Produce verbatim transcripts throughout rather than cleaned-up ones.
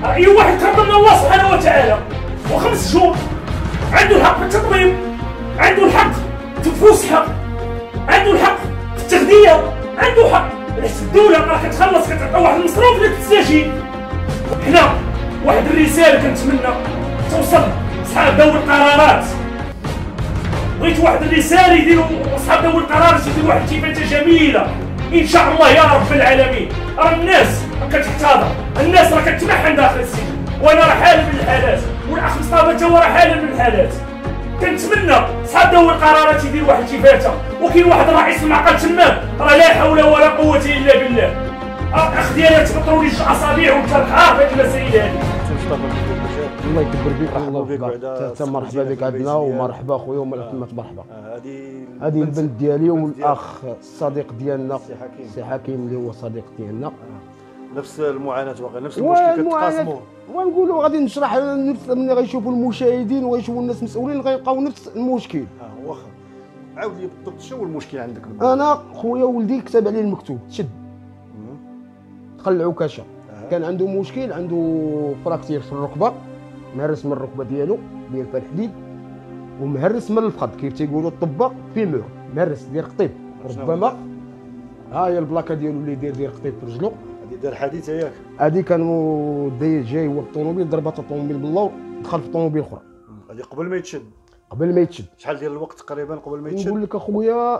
اي واحد تقدم من الله سبحانه وتعالى وخمس شهور عنده الحق في التطبيب، عنده الحق في الفسحه، عنده الحق في التغذيه، عنده حق. حيت الدوله راه كتخلص كتعطي واحد المصروف اللي تستجيب. حنا واحد الرساله كنتمنى توصل صحاب ذوي القرارات، بغيت واحد الرساله يديروا اصحاب ذوي القرارات يديروا واحد التيفانه جميله ان شاء الله يا رب العالمين. راه الناس كتحتضر، الناس راه كتمحن داخل السجن، وانا راه حالل من الحالات، والاخ مصطفى تا هو راه حالل من الحالات. كنتمنى صحاب ذوي القرارات يديروا واحد التيفانه، وكاين واحد الرئيس المعقل تمام راه لا حول ولا قوه الا بالله. الاخ ديالها تبطروا لي جوج اصابع وانت عارف هاد المسائل هادي. الله يكبر بك الله يبارك. مرحبا بك عندنا ومرحبا خويا ومرحبا مرحبا. هذه هذه البنت ديالي والاخ الصديق ديالنا سي حكيم اللي هو صديق ديالنا. نفس المعاناه واقع نفس المشكل كتقاسموا. ونقولوا غادي نشرح نفس ملي غيشوفوا المشاهدين وغيشوفوا الناس مسؤولين غيلقاو نفس المشكل. اه واخا عاود لي بالضبط شنو هو المشكل عندك؟ انا خويا ولدي كتب عليه المكتوب تشد دخل العكاشه. كان عنده مشكل، عنده فراكتير في الركبه، مهرس من الركبه ديالو ديال الحديد ومهرس من الفخذ كيف تيقولوا الطباق في مور مهرس ديال قطيب. ربما ها هي البلاكه ديالو اللي داير ديال قطيب في رجلو. هذه دار حادثه ياك؟ هذه كانوا داير جاي هو بالطوموبيل ضربات الطوموبيل باللور دخل في طوموبيل اخرى. هذه قبل ما يتشد؟ قبل ما يتشد. شحال ديال الوقت تقريبا قبل ما يتشد؟ نقول لك اخويا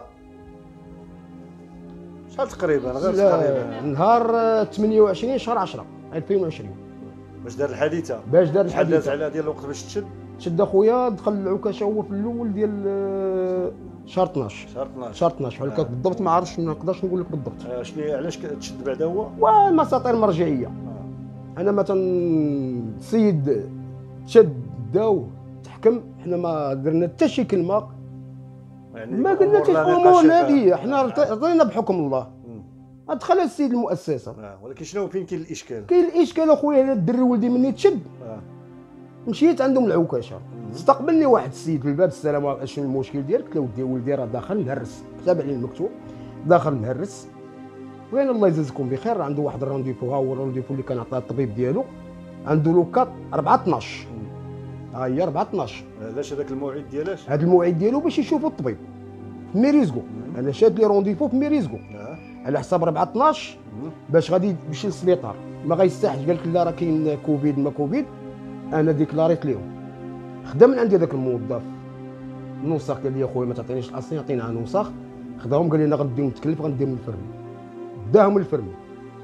شحال تقريبا غير تقريبا؟ نهار ثمانية وعشرين شهر عشرة ألفين وعشرين باش دار الحادثه. باش دار الحادثه. شحال داز على ديال الوقت باش تشد؟ تشد اخويا دخل العكاشه هو في الاول ديال شهر اثناش. شهر اثناش. شهر اثناش ولكن آه. بالضبط ما عرفتش ما نقدرش نقول لك بالضبط. آه شنو علاش تشد بعدا هو؟ ومساطير مرجعيه. آه. انا مثلا السيد تشد داو تحكم، حنا ما درنا حتى شي كلمه يعني ما قلنا حتى الامور هذه، حنا رضينا بحكم الله. دخل السيد المؤسسه. آه. ولكن شنو فين كاين الاشكال؟ كاين الاشكال اخويا الدري ولدي مني تشد. آه. مشيت عندهم العكاشه، استقبلني واحد السيد في الباب. السلام عليكم، شنو المشكل ديالك؟ قلت له ودي ولدي راه داخل مهرس، كتب عليه المكتوب داخل مهرس. وين الله يجازيكم بخير، عنده واحد الرونديفو، ها هو الرونديفو اللي كان عطاه الطبيب ديالو، عنده لوكات أربعة اثناش. ها هي أربعة اثناش. علاش هذاك الموعد ديالاش؟ هذا الموعد ديالو باش يشوفوا الطبيب في ميريزكو. انا شاد لي رونديفو في ميريزكو على حساب أربعة اثناش باش غادي يمشي للسبيطار. ما غيستحش، قال لك لا راه كاين كوفيد ما كوفيد. انا ديكلاريت لهم، خدا من عندي هذاك الموظف نسخ، قال لي اخويا ما تعطينيش الاصلي عطينا نسخ. خداهم قال لي انا غنديهم متكلف غنديهم للفرمي. داهم للفرمي.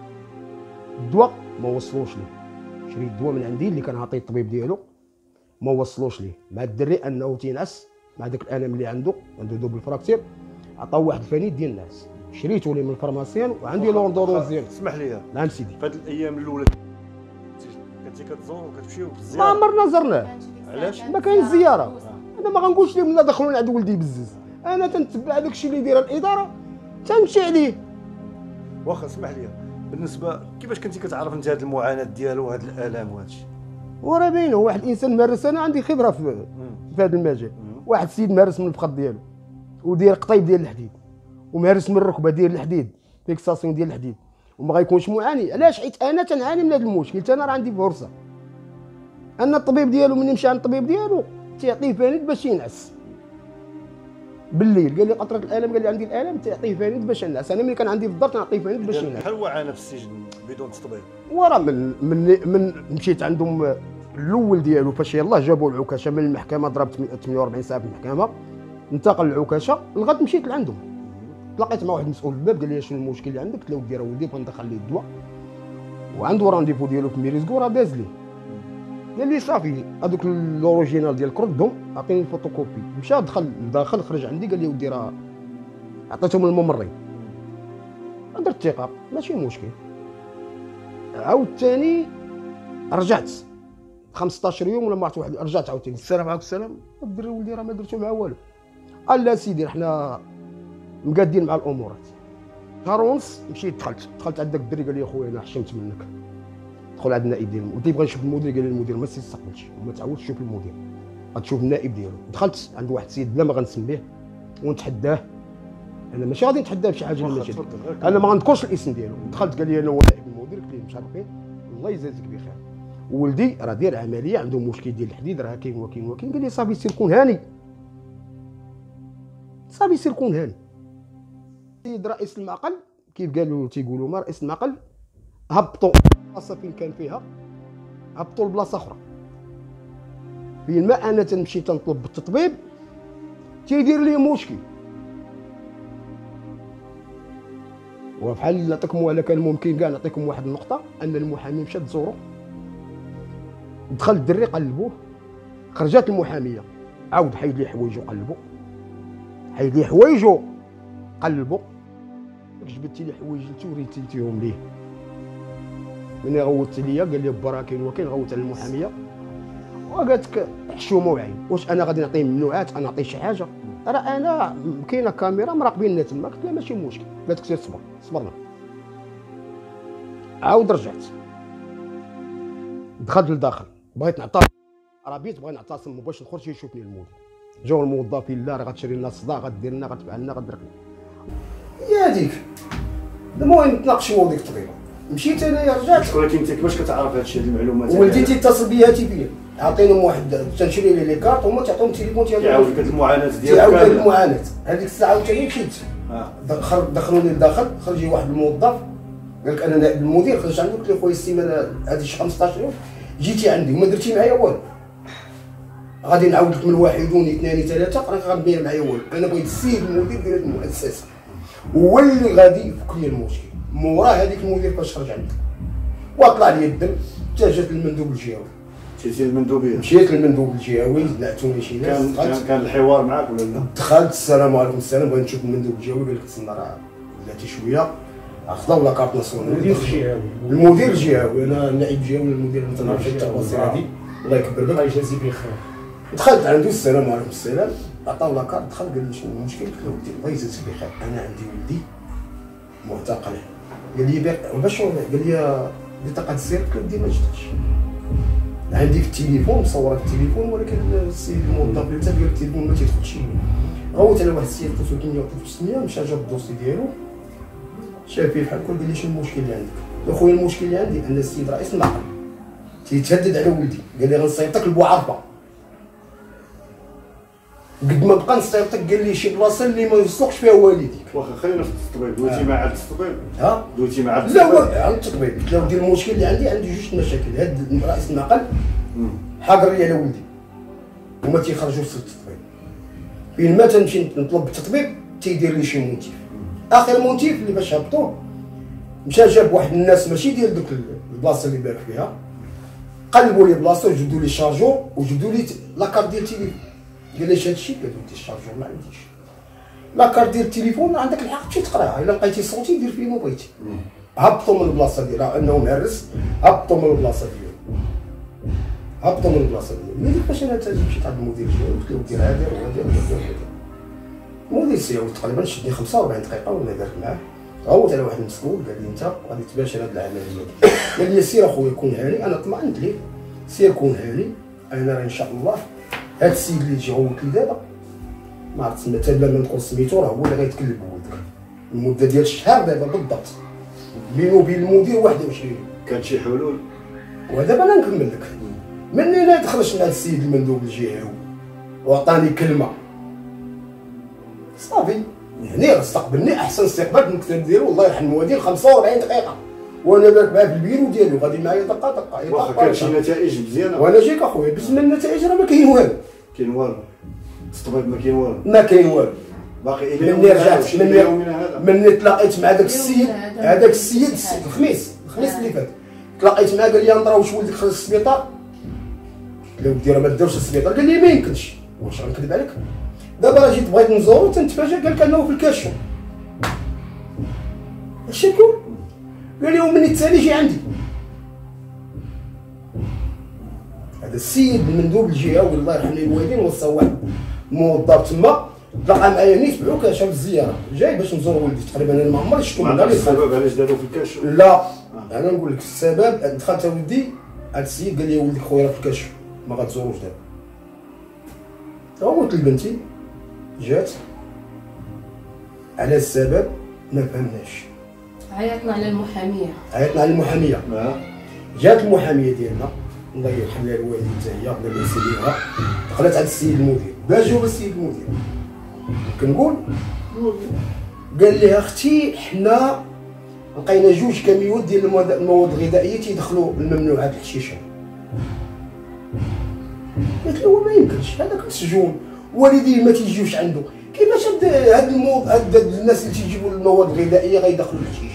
الدواء ما وصلوش ليه، شريت الدواء من عندي اللي كان عاطيه الطبيب ديالو ما وصلوش ليه، مع الدري انه تينعس مع داك الالم اللي عنده عنده دوبل فراكتير. عطاو واحد الفنيد ديال الناس شريته لي من الفارماسيان وعندي لوندوروز ديالو. اسمح لي. نعم سيدي. في هذه الايام الاولى كنتي كتزور وكتمشيو ما عمرنا زرناه. علاش؟ ما كاين زياره. آه. انا ما غنقولش لهم لا دخلوا عند ولدي بزز، انا تنتبع داك الشيء اللي دايره الاداره تنمشي عليه. واخا اسمح لي، بالنسبه كيفاش كنتي كتعرف انت هذه المعاناه ديالو وهذه الالام وهذا الشيء؟ وراه باين هو واحد الانسان مارس، انا عندي خبره في, في هذا المجال. واحد السيد مارس من الفخذ ديالو ودير قطيب ديال الحديد ومارس من الركبه ديال الحديد فيكساسيون ديال الحديد وما غيكونش معاني. علاش؟ حيت انا تنعاني من هذا المشكل، حتى انا راه عندي فرصه ان الطبيب ديالو ملي مشى عند الطبيب ديالو تيعطيه فانيد باش ينعس بالليل. قال لي قطره الالم، قال لي عندي الالم تعطيه فانيد باش ينعس. انا ملي كان عندي في الدار تنعطيه فانيد باش ينعس. بحال هو عانى في السجن بدون تطبيب. وراه من من من مشيت عندهم الاول ديالو فاش يلاه جابوا العكاشه من المحكمه، ضربت ثمانية وأربعين ساعه في المحكمه، انتقل العكاشه لغد مشيت لعندهم. تلاقيت مع واحد مسؤول الباب قال لي شنو المشكل اللي عندك؟ قلت له ودي راه ولدي بغا ندخل ليه الدواء وعنده رانديفو ديالو في ميريزكو راه داز ليه. قال لي صافي هذوك الاوريجينال ديال كردهم عطيني الفوتوكوبي. مشى دخل داخل خرج عندي قال لي ودي راه عطيتهم للممرض. درت ثقه ماشي مشكل. عاود ثاني رجعت خمسطاش يوم ولا ما عرفت واحد، رجعت عاوتاني السلام عليكم السلام الدري ولدي راه ما درتو مع والو. قال لا سيدي حنا مقادين مع الامورات. شهر ونص مشيت دخلت دخلت عند داك الدري قال لي اخويا انا حشمت منك دخل عند النائب ديال المدير، بغا نشوف المدير. قال لي المدير ما تستقبلش وما تعاودش تشوف المدير، غتشوف النائب ديالو. دخلت عند واحد السيد بلا ما غنسميه ونتحداه، انا ماشي غادي نتحداه بشي حاجه ماشي انا ما غنذكرش الاسم ديالو. دخلت قال لي انا هو نائب المدير. قلت له مشرفين الله يجازيك بخير ولدي راه داير عمليه عنده مشكل ديال الحديد راه كاين وكاين وكاين. قال لي صافي سير كون هاني، صافي سير كون هاني. السيد رئيس المعقل كيف قالوا تيقولوا ما رئيس المعقل هبطوا البلاصه فين كان فيها، هبطوا لبلاصه اخرى. فين ما انا تنمشي تنطلب بالتطبيب تيدير لي مشكل. وبحال نعطيكم ولا كان ممكن كاع نعطيكم واحد النقطه، ان المحامي مشى تزورو، دخل الدري قلبوه، خرجت المحاميه عاود حيد لي حوايجو قلبو، حيد لي حوايجو قلبو، جبدتي لي حوايج نتو وريتيهم ليه. ملي غوت ليا قال لي با راه كاين وكاين، غوت على المحاميه وقالت لك حشومه وعين، واش انا غادي نعطيه ممنوعات؟ انا نعطيه شي حاجه؟ راه انا كاينه كاميرا مراقبيننا تما. قلت لها ماشي مشكل. قالت لك سير صبر. صبرنا. عاود رجعت دخلت لداخل، بغيت نعطى عربيت، بغيت نعتصم باش نخرج يشوفني المدير. جاو الموظفين لا راه غتشري لنا الصداع، غدير لنا، غتفعل لنا، غدير لنا. هي هذيك. المهم تناقشوا ديك الطبيبه، مشيت انايا رجعت. ولكن انت كيفاش كتعرف هادشي هاد المعلومات؟ ولدي تيتصل بيا هاتفيا، عطينهم واحد تنشري لي لي كارت، هما تعطيهم التليفون ديالهم. كيعاود لك هاد المعاناه ديالك كامله. كيعاود كامله المعاناه. هذيك الساعه عاوتاني مشيت. اه دخلوني لداخل، خرج واحد الموظف قال لك انا نائب المدير، خرجت عندك. قلت له خويا السيمانه هذه شي خمسطاش يوم جيتي عندي وما درتي معايا والو. غادي نعاود لك من واحد اثنين ثلاثه، راك غادي معايا والو. انا بغيت السيد المدير ديال هذه المؤسسه هو اللي غادي يفك لي المشكل. موراه هذيك المدير فاش خرج عندك وطلع لي الدم، اتجهت للمندوب الجهوي. مشيتي للمندوبيه؟ مشيت للمندوب الجهوي، نعتوني شي ناس. كان كان, كان الحوار معاك ولا لا؟ دخلت السلام عليكم السلام، بغيت نشوف المندوب الجهوي. قال لك تسنى راه ولاتي شويه خداو لا كارت ناسيونال. المدير الجهوي المدير الجهوي انا النائب الجهوي المدير ما تنعرفش التفاصيل هذه، الله يكبر بك. الله يجازي بخير. دخلت عنده السلام عليكم السلام، عطاو لا كارت. دخل قال لي شنو المشكل؟ قلت له ودي الله يجازيك بخير، انا عندي ولدي معتقل. قال لي باش قال لي بطاقه السير. قلت له ودي ما جاتش، عندي في التليفون مصوره في التليفون، ولكن السيد الموظف اللي قال التليفون ما تيدخلش. غوت على واحد السيد اتصل ثمانية وستمية، مشى جاب الدوسي ديالو، شاف فيه بحال كل. قال لي شنو المشكل اللي عندك؟ قلت له خويا المشكل اللي عندي ان السيد رئيس المعقل تيتهدد على ولدي. قال لي غنصيفطك لبوعرفه. قد ما بقى نصيفطك قال لي شي بلاصه اللي ما يوصلكش فيها والديك. واخا خلينا في التطبيب. دويتي مع عبد التطبيب؟ ها دويتي مع عبد لا التطبيب؟ هو عند التطبيب. قلت له ودي المشكل اللي عندي، عندي جوج مشاكل. هاد رئيس المعقل حاضر لي على ولدي وما تيخرجوش في التطبيب. فين ما تنمشي نطلب التطبيب تيدير لي شي مونتيف. اخر مونتيف اللي باش هبطوه مشى جاب واحد الناس ماشي ديال دوك البلاصه اللي بارك فيها، قلبوا لي بلاصه وجبدوا لي الشارجور وجبدوا لي لاكارت ديال التليفون. قال لي هذا الشيء؟ قلت له الشارجور ما عنديش. لاكارت ديال التليفون عندك الحق تمشي تقراها، الا لقيتي صوتي دير فيه ما بغيتي. هبطوا من البلاصه ديالها انه مهرس، هبطوا من البلاصه ديالو، هبطوا من البلاصه ديالو. ملي فاش انا مشيت عند المدير ديالو قلت له دير هذا وهذا وهذا. المدير سياوي تقريبا شدني خمسة وأربعين دقيقه وانا درت معاه. غوت على واحد المسؤول قال لي انت غادي تباشر هذه العمليه. قال لي سير اخويا كون هاني. انا طمأنت ليه، سير كون هاني، انا ان شاء الله هذا السيد اللي جا قلت لي دابا ما عرفت حتى بلا ما نقول سميتو، راه هو اللي غيتكلم بولدك. المده ديال الشهر دابا بالضبط بينه وبين المدير واحد وعشرين. كانت شي حلول؟ ودابا انا نكمل لك. مني لا دخلت مع السيد المندوب الجهوي وعطاني كلمه صافي، يعني استقبلني احسن استقبال في المكتب ديالو الله يرحم المدير. خمسة وأربعين دقيقه وانا باك معاه في البيرو ديالو غادي معايا دقه دقه. واخا كانت شي نتائج مزيانه؟ وانا جايك اخويا بالنسبه للنتائج راه ما كاين والو. كاين والو؟ التطبيب ما كاين والو؟ ما كاين والو. باقي الى مني رجعت مني هذا مني تلاقيت مع داك السيد هذاك السيد الخميس الخميس اللي فات تلاقيت معاه قال لي نضرا واش ولدك خرج السبيطار؟ قال ودي راه ما داوش السبيطار. قال لي ما يمكنش. واش غنكذب عليك؟ دابا راه جيت بغيت نزورو تنتفاجئ قال لك انه في الكاشو. اش تقول؟ قال لي ومني التالي جي عندي. هذا السيد المندوب الجهوي الله يرحم ليه الوالدين وصى واحد موظف تما تلاقى معايا نيت بعكاشه في الزياره جاي باش نزور ولدي. تقريبا انا ما عمري شفتو من هذا السبب علاش داروا في الكاشف؟ لا انا نقول لك السبب. دخلت ولدي هذا السيد قال لي ولدك خويا راه في الكاشف ما غاتزوروش دابا. قلت لبنتي جات على السبب ما فهمناش. عيطنا على المحاميه عيطنا على المحاميه. اه جات المحاميه ديالنا الله يرحم لها الوالد حتى هي الله ما يسلمها، دخلت عند السيد المدير باش جاوب السيد المدير كنقول قال لها اختي حنا لقينا جوج كاميوات ديال المواد الغذائيه تيدخلوا الممنوعات الحشيشه. قالت له ما يمكنش هذاك مسجون والديه ما تيجيوش عنده، كيفاش هاد هاد المواد هاد الناس اللي تيجيبوا المواد الغذائيه غيدخلوا الحشيش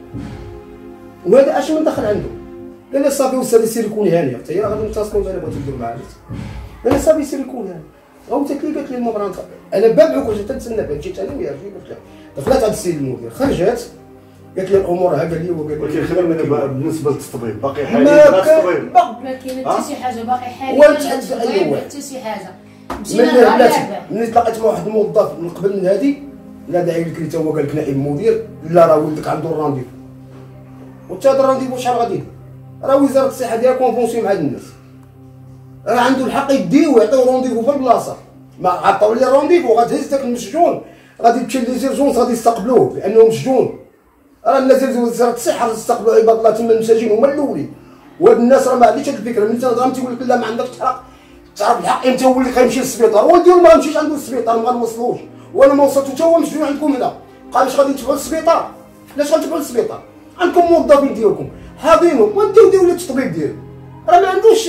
وهذا اش من دخل عنده؟ قال لها صافي وسالي سير يكون هاني حتى هي غادي نتصلوا انا بغيت ندير معاها. قال لها صافي سير يكون هاني عاودت لي قالت لي المبران انا بابعك وجيت تنسنى فيها جيت انا وياها قلت لها دخلت عند السيد المدير خرجت قالت لي الامور ها قال لي وقال لي ولكن خلينا دابا بالنسبه للتطبيب باقي حاليا ما باقي التطبيب ما كاين حتى شي حاجه باقي حاليا أيوة. حتى شي حاجه ملي مشينا بلاتي للرابع ملي تلاقيت مع واحد الموظف من قبل من هادي لا داعي لك انت هو قال لك نائب مدير لا راه ولدك عنده الرانديفو وانت هذا الرانديفو شحال غادي راه وزاره الصحه ديالها كونفونسي مع هاد الناس راه عنده الحق يديو ويعطيو رونديفو في البلاصه ما عطاو لي رونديفو غتهز داك المسجون غادي تمشي ليزيرجونس غادي يستقبلوه لانه مسجون راه الناس ديال وزاره الصحه غتستقبلوا عباد الله تما المساجين هما الاولين وهاد الناس راه ما عنديش هاد الفكره ملي تهضر تيقول لك لا ما عندكش الحق تعرف الحق امتى هو اللي غيمشي للسبيطار ولدي ما غنمشيش عنده للسبيطار ما غنوصلوش وانا ما وصلت حتى هو مسجون عندكم هنا قال واش غادي تدفعوا للسبيطار علاش غتدفعوا للسبيطار عندكم موظفين ديالكم حاضينو وانتو ديروا لي التطبيب ديالو راه ما عندوش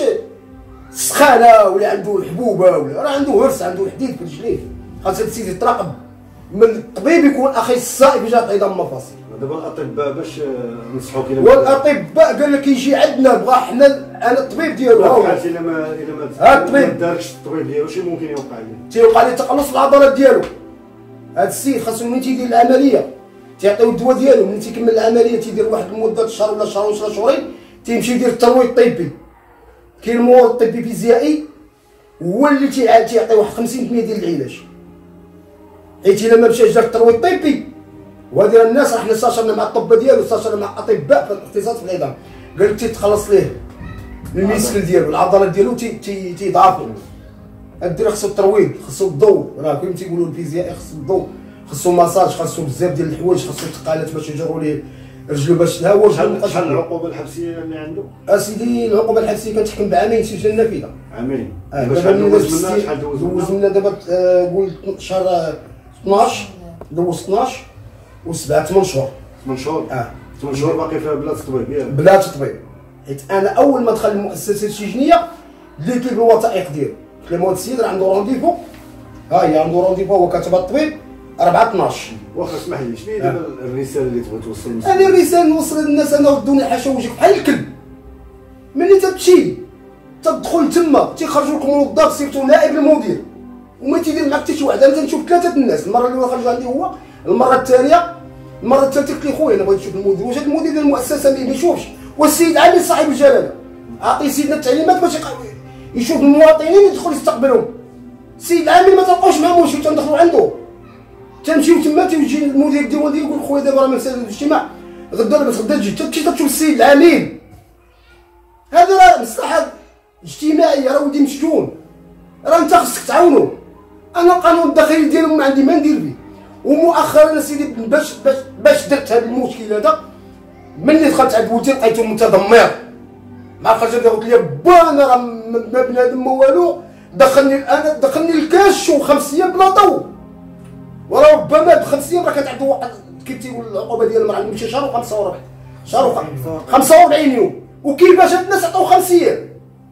سخانه ولا عنده الحبوبه ولا راه عنده هرس عنده الحديد في رجليه خاص هاد السيد يتراقب من الطبيب يكون اخصائي باش يعطي عظام المفاصل دابا الاطباء باش نصحوك الى والاطباء قال لك يجي عندنا بغا حنا انا الطبيب ديالو ها هو الا ما الا ما ها الطبيب. ما داركش الطبيب ديالو شنو ممكن يوقع ليه؟ تيوقع ليه تقلص العضلات ديالو هاد السيد خاصو ملي تيدير العمليه تيعطيو الدواء ديالو ملي تيكمل العمليه تيدير واحد المده شهر ولا شهر ولا شهرين تيمشي يدير الترويض الطبي كاين المورد الطبي فيزيائي هو اللي تيعطي واحد خمسين بالمية ديال العلاج حيت الا ما مشاش دار الترويض الطبي وهذه الناس راه حنا استشرنا مع الطب ديالو استشرنا مع اطباء في الاختصاص في العظام قال لك تيتخلص ليه الميسكل ديالو العضلات ديالو تيضعفوا الدري خصو الترويض خصو الضوء راه كيما تيقولوا الفيزيائي خصو الضوء خصو ماساج خصو بزاف ديال الحوايج خصو ثقالات باش يجروا ليه رجلو باش تهوى شحال شحال العقوبه الحبسيه اللي عنده؟ اسيدي العقوبه الحبسيه كتحكم بعامين سجن نافذه عامين آه باش دابا دوز منا شحال دوز دوز منا منا دابا آه قول شهر اثناش دوز اثناش وسبعه ثمان شهور ثمان شهور اه ثمان شهور باقي فيها بلا تطبيب ياك بلا تطبيب حيت انا اول ما دخل المؤسسه السجنيه ديت ليه بالوثائق ديالو قلت له هذا السيد راه عنده رونديفو ها هي عنده رونديفو هو كاتب الطبيب أربعة اثناش واخا اسمح لي شنو هي دابا الرساله اللي تبغي توصل للناس؟ هذه الرساله نوصل للناس انا ودوني حاشا وجهك بحال الكلب ملي تمشي تدخل تما تيخرجوا لك موظف سيرتو نائب المدير وما تيدير معك حتى شي واحد انا تنشوف ثلاثه الناس المره الاولى خرج عندي هو المره الثانيه المره الثالثه قلت لي خويا انا بغيت نشوف المدير واش هذا المدير ديال المؤسسه ما يشوفش والسيد عامل صاحب الجلاله اعطي سيدنا التعليمات باش يشوف المواطنين يدخل يستقبلهم السيد عامل ما تلقاوش معاه مشكل تندخلوا عنده تمشيو تما تيجي المدير الديوان ديالو يقول خويا دابا راه مساله الاجتماع غدا ولا غدا تجي تمشي تشوف السيد العميل هذا راه مصلحه اجتماعيه راه ولدي مسجون راه انت خصك تعاونو انا القانون الداخلي ديالو ما عندي ما ندير به ومؤخرا اسيدي باش باش باش درت هذا المشكل هذا ملي دخلت عند بوتي لقيته متدمر مع خرجت قلت لي با انا راه ما بنادم ما والو دخلني انا دخلني الكاش وخمس ايام بلا ضو وراه ربما بخمس ايام راه كانت عنده واحد كيف تيقول العقوبه ديال المراه ماشي شهر وخمسة وربع شهر خمسة وأربعين يوم وكيفاش هاد الناس عطاو خمس ايام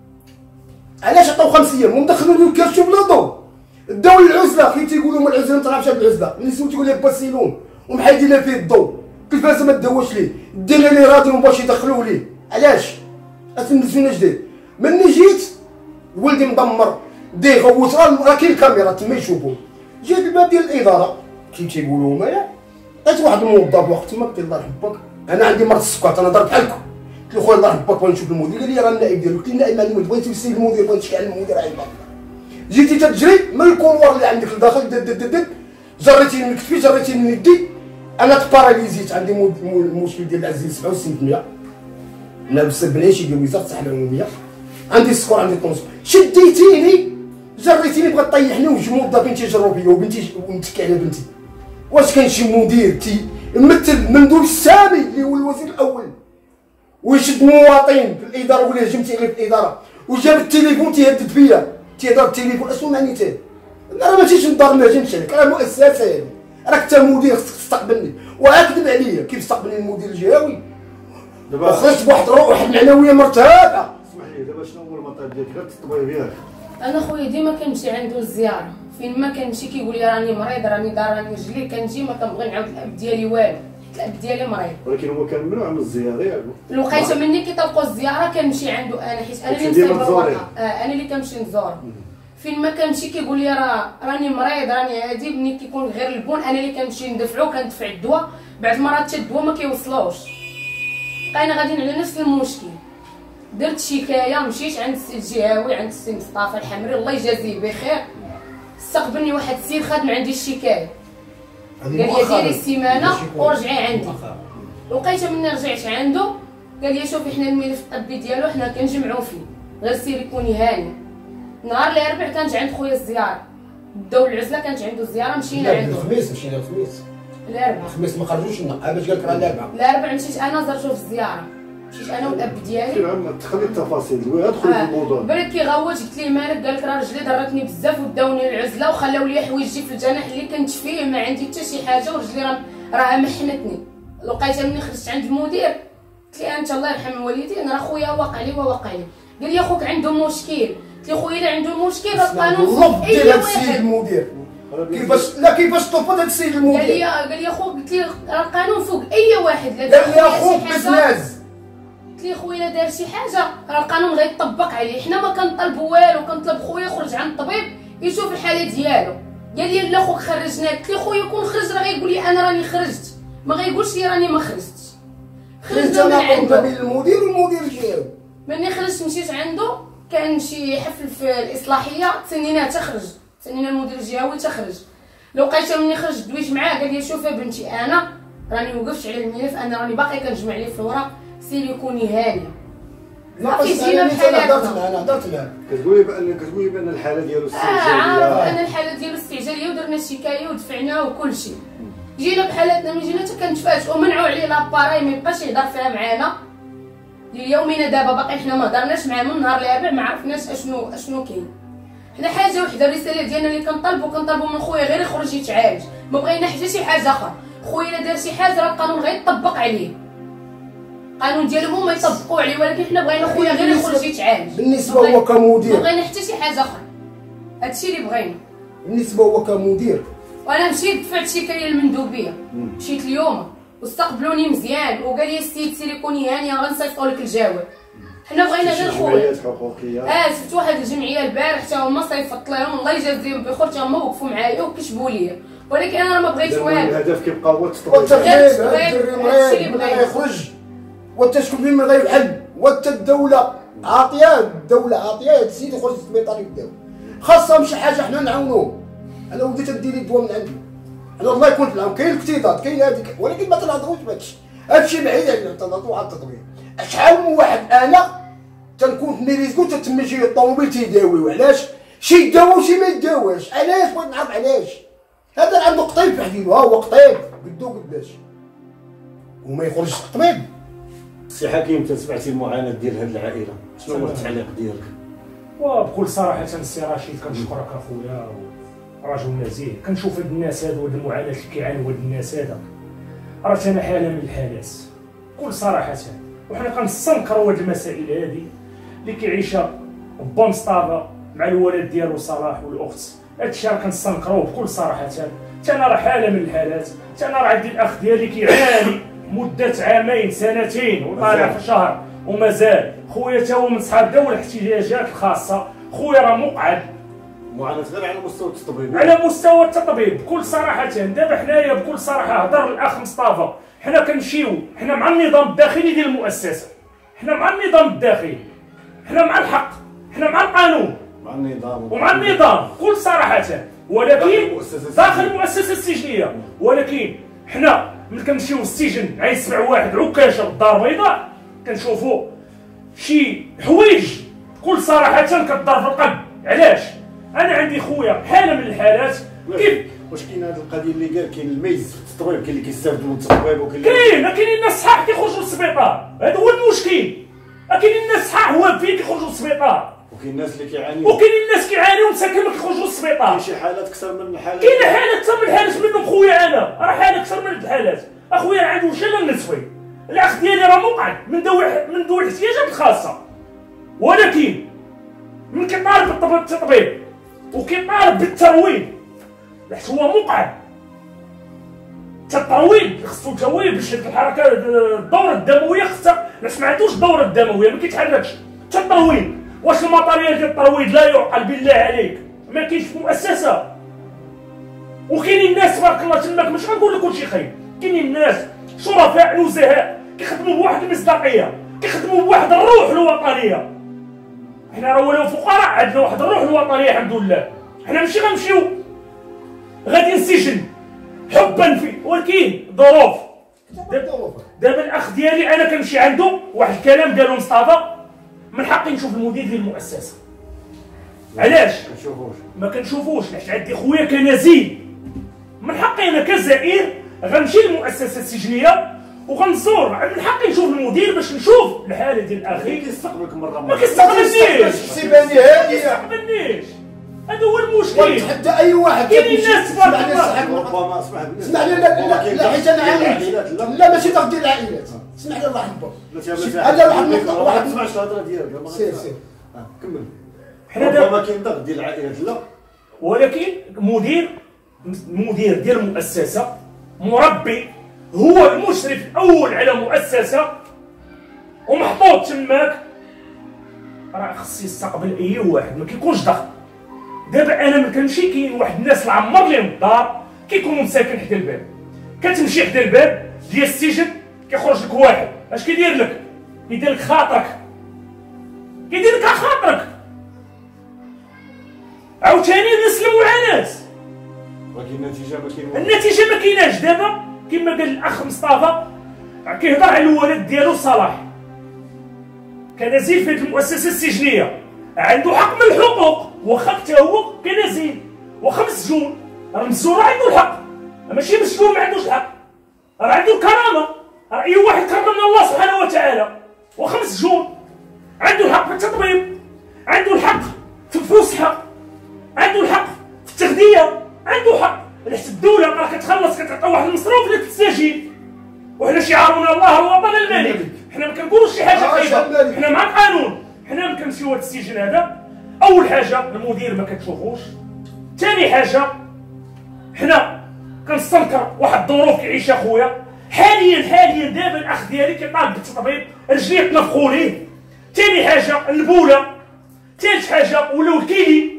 علاش عطاو خمس ايام ومدخلوا له الكاش بلا ضو داو العزله كيف تيقولوا هما العزله ما تعرفش هاد العزله ملي سولت تقول لك باسيلون ومحيدين لها فيه الضو كيفاش ما داوش ليه دينا لي راديو باش يدخلوه ليه علاش اتنزلنا جديد مني جيت ولدي مدمر دي غوت راه كاين الكاميرا تما يشوفوا جيت الباب ديال الاداره كيف تيقولوا هما لقيت واحد الموظف وقت ما قلت الله يحبك انا عندي مرض السكر انا ضرب بحالكم قلت له خويا الله يحبك بغيت نشوف المدير قال لي راه النائب ديالو قلت له النائب ما عندي بغيت نسير المدير بغيت نشكي على المدير عيب جيتي تتجري من الكولوار اللي عندك لداخل دد دد دد جريتيني من كتفي جريتيني من يدي انا تباراليزيت عندي المشكل ديال العزيز سبعة وستين بالمية لابس بنيشي ديال وزاره الصحه العموميه عندي السكر عندي الطونس شديتيني جريتيني بغات طيحني وجوج موظفين تيجروا بيا وبنتي ومتكي على بنتي واش كاين شي مدير تي يمثل مندوب السامي اللي هو الوزير الاول ويشد مواطن في الاداره ولا هجمتي عليه في الاداره وجاب التليفون تيهدد فيا تيهضر التليفون اشنو معنيته؟ انا ما ماشيش نضر ما نهجمش عليك انا مؤسسه هذه راك انت مدير خصك تستقبلني وعاكذب عليا كيف استقبلني المدير الجهوي دابا وخرجت بواحد الروح واحد المعنويه مرتفعه. اسمح لي دابا شنو هو المطالب ديالك غير الطبيب ياك؟ انا خويا ديما كنمشي عنده الزياره فين ما كنمشي كيقول لي راني مريض راني دار راني رجلي كنجي ما كنبغي نعاود الاب ديالي والو الاب ديالي مريض ولكن هو كان ممنوع من الزياره ياك؟ الوقيته مني كيطلقوا الزياره كنمشي عنده انا حيت انا اللي كنتي ديما مسافره تزوريه؟ الواقع آه انا اللي كنمشي نزور فين ما كنمشي كيقول لي راه راني مريض راني عادي ملي كيكون غير البون انا اللي كنمشي ندفعو كندفع الدواء بعض المرات حتى الدواء ما كيوصلوش بقينا غاديين على نفس المشكل. درت شكايه مشيت عند السي الجهوي عند السي مصطفى الحمري الله يجازيه بخير استقبلني واحد السيد خادم عندي الشكايه قال لي ديري السيمانه ورجعي عندي. لقيته مني رجعت عنده قال لي شوفي حنا الملف الطبي ديالو حنا كنجمعوا فيه غير سيري كوني هاني. نهار الاربع كانت عند خويا الزياره بداو العزله كانت عنده الزياره مشينا عنده الخميس مشينا الخميس الاربع الخميس ما خرجوش لنا باش قال لك راه الاربع الاربع مشيت انا زرتو في الزياره مشيت انا والاب ديالي سير عم تخلي التفاصيل ادخل في الموضوع. برك كيغوت قلت ليه مالك قال لك راه رجلي ضرتني بزاف وداوني العزله وخلاو لي حوايجي في الجناح اللي كنت فيه ما عندي حتى شي حاجه ورجلي راه راه محنتني. لقيتها مني خرجت عند المدير قلت ليه انت الله يرحم والديك انا راه خويا واقع لي وواقع لي. قال لي اخوك عنده مشكل قلت له خويا الا عنده مشكل راه القانون فوق اي ديال السيد واحد. المدير كيفاش لا كيفاش ترفض هذا السيد المدير؟ قال لي قال لي اخوك قلت ليه راه القانون فوق اي واحد. قال لي اخوك بزناز قلت ليه خويا دار شي حاجه راه القانون غيطبق عليه حنا ما كنطلبوا والو كنطلب خويا يخرج عند الطبيب يشوف الحاله ديالو. قال لي لا خوك خرجناك قلت ليه خويا كون خرج راه غيقول لي انا راني خرجت ما غيقولش لي راني ما خرجتش. خرجنا من عنده بين المدير والمدير الجهوي. ملي خرجت مشيت عنده كان شي حفل في الاصلاحيه تسنينا تخرج تسنينا المدير الجهوي تخرج. لو لقيته مني خرجت دويت معاه قال لي شوفي بنتي انا راني وقفت على الملف انا راني باقي كنجمع ليه في الوراق سيري كوني هانيه. لا بس انا هضرت معاه انا هضرت معاه كتقولي بان كتقولي بان الحاله ديالو اه عارف استعجاليه. انا الحاله ديالو استعجاليه ودرنا شكايه ودفعناه وكل شيء. جينا بحالاتنا من جينا حتى كنتفاجئوا ومنعوا عليه لاباراي ما يبقاش يهضر فيها معانا ليومنا دابا باقي حنا ما هضرناش معاه من نهار الاربع ما عرفناش اشنو اشنو كاين. حنا حاجه وحده الرساله ديالنا اللي كنطلبوا كنطلبوا من خويا غير يخرج يتعالج ما بغينا حتى شي حاجه اخرى. خويا الا دار شي حاجه راه القانون غيطبق عليه القانون ديالهم هما يطبقوا عليه ولكن حنا بغينا خويا غير يخرج يتعالج. بالنسبه هو ما كمدير بغينا حتى شي حاجه اخرى هادشي اللي بغينا. بالنسبه هو كمدير وانا مشيت دفعت شكايه للمندوبيه مشيت اليوم واستقبلوني مزيان وقال لي السيد سيري كوني هانيه غنصيفطوا لك الجواب. حنا بغينا غير خويا جمعيات حقوقيه اه شفت واحد الجمعيه البارح حتى هما صيفط لهم الله يجازيهم بخير حتى هما وقفوا معايا وكشفوا ليا ولكن انا ما بغيتش والو. الهدف كيبقى هو التطبيق. والتغييب غير الدري هادشي اللي مريض بغينا. ما يخرج والتشكل فين ما غيحل وحتى الدوله عاطيه الدوله عاطيه هذا السيد يخرج للسبيطار يبداو خاصهم شي حاجه حنا نعاونوه. انا وليت ندير الدواء من عندي انا والله كنت معاهم كاين الاكتظاظ كاين هذيك ولكن ما تنهضروش بهادشي هادشي بعيد علينا تنهضروا على التطبيق. شحال من واحد انا تنكون في ميريزكو تتم شي الطوموبيل تيداويو علاش شي يداوي وشي ما يداواش علاش بغيت نعرف علاش. هذا عنده قطيب في حديدو ها هو قطيب قدو قداش وما يخرجش الطبيب. سي حكيم انت سمعتي المعاناه ديال هذه العائله شنو هو التعليق ديالك؟ وبكل صراحه السي رشيد كنشكرك اخويا رجل نزيه. كنشوف هاد الناس هادو هاد المعاناه اللي كيعانيو هاد الناس هذا راه انا حاله من الحالات بكل صراحه. وحنا كنستنكروا هاد المسائل هادي اللي كيعيشها با مصطفى مع الولد ديالو صلاح والاخت. هادشي راه كنستنكروه بكل صراحه. حتى انا راه حاله من الحالات. حتى انا راه عندي الاخ ديالي كيعاني مده عامين سنتين وطالع في شهر ومازال. خويا تا هو من صحاب ذوي الاحتياجات الخاصه. خويا راه مقعد معاناه غير على مستوى التطبيب. على مستوى التطبيب بكل صراحه. دابا حنايا بكل صراحه هضر الاخ مصطفى حنا كنمشيو حنا مع النظام الداخلي ديال المؤسسه. حنا مع النظام الداخلي حنا مع الحق حنا مع القانون مع النظام ومع النظام بكل صراحه. ولكن داخل المؤسسه السجنيه ولكن حنا ملي كنمشيو للسجن غيسمع واحد عكاشه بالدار البيضاء كنشوفوا شي حوايج بكل صراحه كتضر في القلب. علاش؟ انا عندي خويا حاله من الحالات كيف واش كاين هذه القضيه اللي قال كاين الميز في التطبيب كاين اللي كيستافدوا من التطبيب وكاين اللي كاين كاينين الناس صحاح كيخرجوا للسبيطار. هذا هو المشكل. كاين الناس صحاح واقفين كيخرجوا للسبيطار، وكاين الناس اللي كيعانيو، وكاين الناس كيعانيو مساكين ما كيخرجوا للسبيطار. كاين شي حالات اكثر من الحالات، كاين حالات اكثر من الحالات منهم خويا انا، راه حاله اكثر من الحالات. اخويا عنده شلل نصفي، الاخ ديالي راه مقعد من ذوي من ذوي الاحتياجات الخاصه، ولكن من كيطالب بالتطبيب وكيطالب بالترويض حيت هو مقعد. الترويض خصو ترويض باش هذيك الحركه الدوره الدمويه خصها، باش ما عندوش الدوره الدمويه ما كيتحركش. حتى الترويض، واش الماتيريال ديال الترويض لا يعقل بالله عليك؟ ما كاينش في مؤسسه. وكاينين الناس تبارك الله تماك، مش غنقول لك كلشي خايب، كاينين الناس شرفاء نزهاء كيخدموا بواحد المصداقيه، كيخدموا بواحد الروح الوطنيه. حنا راه ولو فقراء عندنا واحد الروح الوطنيه الحمد لله. حنا ماشي غنمشيو غادي نسجن حبا فيه، ولكن ظروف. دابا الاخ ديالي انا كنمشي عنده واحد الكلام قالو مصطفى، من حقي نشوف المدير ديال المؤسسه. علاش؟ كنشوفوش ما كنشوفوش حيت عندي خويا كنزيل. من حقي انا كزائر غنمشي للمؤسسه السجنيه وغنزور، من حقي نشوف المدير باش نشوف الحاله ديال الاخي. كيستقبلك مره ما كيستقبلنيش، سيباني ما هاديه، كيستقبلنيش، هذا هو المشكل. ونتحدى اي واحد. كاين الناس تبارك الله. ربما اسمح لي اسمح لي، لا لا لا حيت انا عانيت. لا ماشي ضغط ديال العائلات، اسمح لي الله يحفظك. هذا واحد النقطه، واحد ما تسمعش الهضره ديالك. سير سير كمل. حنا دابا ربما كاين ضغط ديال العائلات، لا ولكن مدير مدير ديال المؤسسه، مربي، هو المشرف الاول على مؤسسه ومحطوط تماك، راه خص يستقبل اي واحد، ما كيكونش ضغط. دابا انا ما كنمشي، كاين واحد الناس اللي عمر لهم الدار كيكونوا مساكن حدا الباب، كتمشي حدا الباب ديال السجن كيخرج لك واحد، اش كيدير لك؟ كيدير لك خاطرك، كيدير لك خاطرك. عاوتاني الناس المعاناه، ولكن النتيجه ما كاين والو. النتيجه ما كايناش. دابا كما قال الاخ مصطفى كيهضر على الولد ديالو صلاح، كنزيل في هذه المؤسسه السجنيه، عنده حق من الحقوق، واخا حتى هو كنزيل، واخا مسجون، راه مسجون راه عنده الحق، ماشي مسجون ما عندوش الحق، راه عنده الكرامه، راه اي واحد كرم من الله سبحانه وتعالى، واخا مسجون عنده الحق في التطبيب، عنده الحق في الفسحه، عنده الحق في التغذيه، عنده حق. حيت الدوله راه كتخلص كتعطي واحد المصروف اللي تستجيب، وحنا شعارنا الله الوطن الملك. حنا ما كنقولوش شي حاجه خايبه، حنا مع القانون. حنا ما كنمشيو هذا السجن هذا، اول حاجه المدير ما كتشوفوش، ثاني حاجه حنا كنستنكر واحد الظروف كيعيشها خويا حاليا. حاليا دابا الاخ ديالي كيطالب بالتطبيب، رجليه تنفخوا ليه. ثاني حاجه البوله، ثالث حاجه ولاو الكيلي،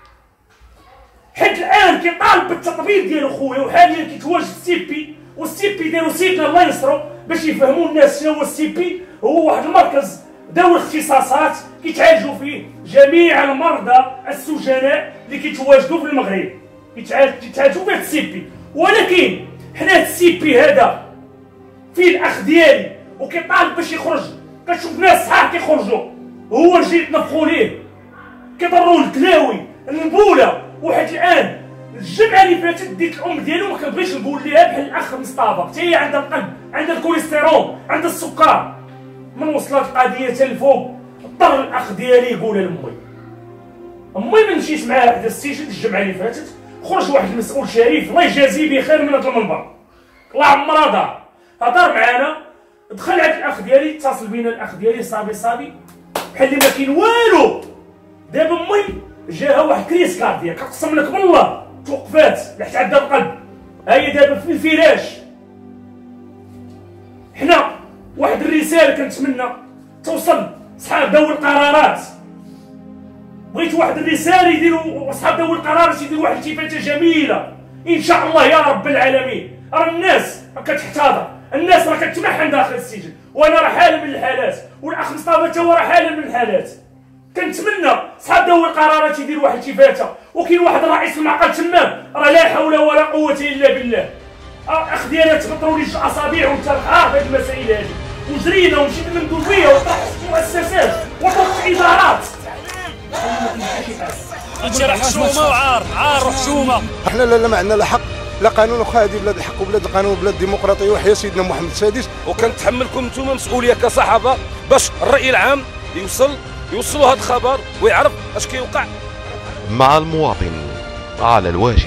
حيت الان كيطالب بالتطبيب ديالو خويا، وحاليا كيتواجد السي بي، والسي بي داروا سيدنا الله ينصرو باش يفهموا الناس شنو هو السي بي. هو واحد المركز ذوي الاختصاصات كيتعالجوا فيه جميع المرضى السجناء اللي كيتواجدوا في المغرب، كيتعالجوا فيه السي بي. ولكن حنا هاد السي بي هذا فيه الاخ ديالي وكيطالب باش يخرج، كتشوف ناس صحاح كيخرجوا، هو رجليه تنفخوا ليه، كيضروا الكلاوي البوله. وحيت الان الجمعه اللي فاتت ديت الام ديالو ما كنبغيش نقول ليها بحال الاخ مصطفى، حتى هي عندها القلب، عندها الكوليسترول، عندها السكر، من وصلت القضيه حتى الفوق اضطر الاخ ديالي يقول لامي. امي ما مشيت معاه حدا السجن الجمعه اللي فاتت، خرج واحد المسؤول شريف الله يجازيه بخير من هذا المنبر، الله عمرها دار، هضر معانا، دخل عند الاخ ديالي، اتصل بينا الاخ ديالي صافي صافي بحال اللي ما كاين والو. دابا امي جاها واحد كريس كارديا، كنقسم لك بالله توقفات حيت عندها القلب، ها هي دابا في الفراش. حنا واحد الرساله كنتمنى توصل صحاب ذوي القرارات، بغيت واحد الرساله يديروا صحاب ذوي القرارات يديروا واحد الالتفاته جميله ان شاء الله يا رب العالمين. راه الناس راه كتحتضر، الناس راه كتمحن داخل السجن، وانا راه حاله من الحالات، والاخ مصطفى تا هو راه حاله من الحالات. كنتمنى صحاب ذوي القرارات يديروا واحد الالتفاته. وكاين واحد رئيس المعقل تمام، راه لا حول ولا قوه الا بالله، الاخ ديالها تبطروا لي جوج اصابع وانت عارف هذه المسائل هذه، وجرينا ومشيت للمندوبيه وطرحت مؤسسات وطرحت ادارات. انت راه حشومه وعار عار وحشومه. احنا لا ما عندنا لا حق لا قانون واخا هذه بلاد الحق وبلاد القانون وبلاد الديمقراطيه وحيا سيدنا محمد السادس. وكنتحملكم نتوما مسؤوليه كصحافه باش الراي العام يوصل يوصلوا هذا الخبر ويعرف اش كيوقع. مع المواطن على الواجهة.